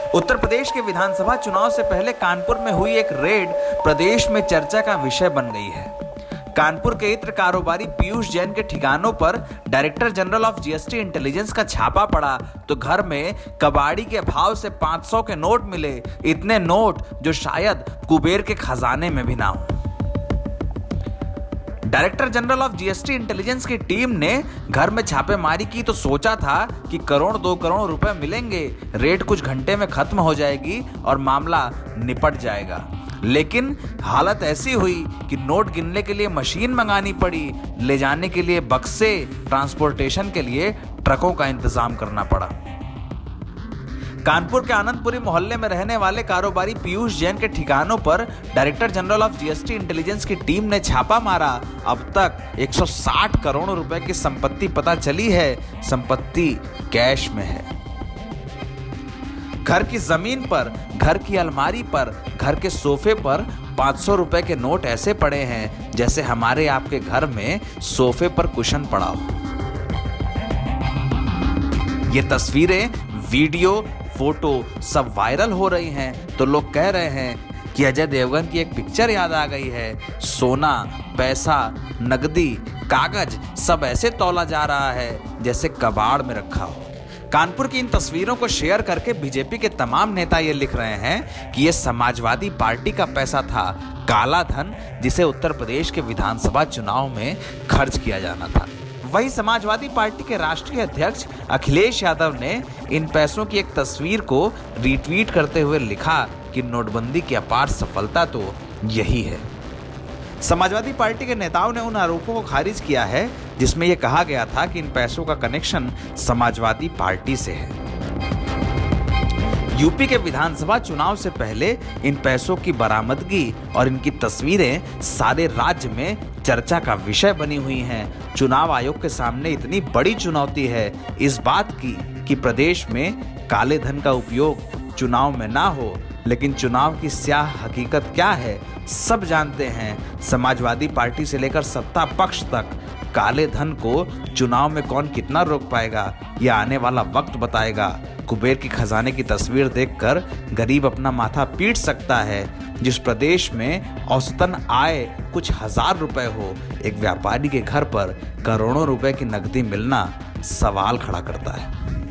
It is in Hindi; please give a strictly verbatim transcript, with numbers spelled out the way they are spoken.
उत्तर प्रदेश के विधानसभा चुनाव से पहले कानपुर में हुई एक रेड प्रदेश में चर्चा का विषय बन गई है। कानपुर के इत्र कारोबारी पीयूष जैन के ठिकानों पर director general of GST intelligence का छापा पड़ा तो घर में कबाड़ी के भाव से पाँच सौ के नोट मिले। इतने नोट जो शायद कुबेर के खजाने में भी ना हो। Director general of GST intelligence की टीम ने घर में छापेमारी की तो सोचा था कि करोड़ दो करोड़ रुपए मिलेंगे, रेड कुछ घंटे में खत्म हो जाएगी और मामला निपट जाएगा। लेकिन हालत ऐसी हुई कि नोट गिनने के लिए मशीन मंगानी पड़ी, ले जाने के लिए बक्से, ट्रांसपोर्टेशन के लिए ट्रकों का इंतजाम करना पड़ा। कानपुर के आनंदपुरी मोहल्ले में रहने वाले कारोबारी पीयूष जैन के ठिकानों पर director general of GST intelligence की टीम ने छापा मारा। अब तक एक सौ साठ करोड़ रुपए की संपत्ति पता चली है। संपत्ति कैश में है। घर की जमीन पर, घर की अलमारी पर, घर के सोफे पर पाँच सौ रुपए के नोट ऐसे पड़े हैं जैसे हमारे आपके घर में सोफे पर कुशन पड़ा हो। ये तस्वीरें, वीडियो, फोटो सब वायरल हो रही हैं तो लोग कह रहे हैं कि अजय देवगन की एक पिक्चर याद आ गई है। सोना, पैसा, नकदी, कागज सब ऐसे तौला जा रहा है जैसे कबाड़ में रखा हो। कानपुर की इन तस्वीरों को शेयर करके बीजेपी के तमाम नेता ये लिख रहे हैं कि ये समाजवादी पार्टी का पैसा था, काला धन जिसे उत्तर प्रदेश के विधानसभा चुनाव में खर्च किया जाना था। वही समाजवादी पार्टी के राष्ट्रीय अध्यक्ष अखिलेश यादव ने इन पैसों की एक तस्वीर को रीट्वीट करते हुए लिखा कि नोटबंदी की अपार सफलता तो यही है। समाजवादी पार्टी के नेताओं ने उन आरोपों को खारिज किया है जिसमें यह कहा गया था कि इन पैसों का कनेक्शन समाजवादी पार्टी से है। यूपी के विधानसभा चुनाव से पहले इन पैसों की बरामदगी और इनकी तस्वीरें सारे राज्य में चर्चा का विषय बनी हुई हैं। चुनाव आयोग के सामने इतनी बड़ी चुनौती है इस बात की कि प्रदेश में काले धन का उपयोग चुनाव में ना हो, लेकिन चुनाव की स्याह हकीकत क्या है सब जानते हैं। समाजवादी पार्टी से लेकर सत्ता पक्ष तक काले धन को चुनाव में कौन कितना रोक पाएगा यह आने वाला वक्त बताएगा। कुबेर की खजाने की तस्वीर देखकर गरीब अपना माथा पीट सकता है। जिस प्रदेश में औसतन आय कुछ हजार रुपए हो, एक व्यापारी के घर पर करोड़ों रुपए की नकदी मिलना सवाल खड़ा करता है।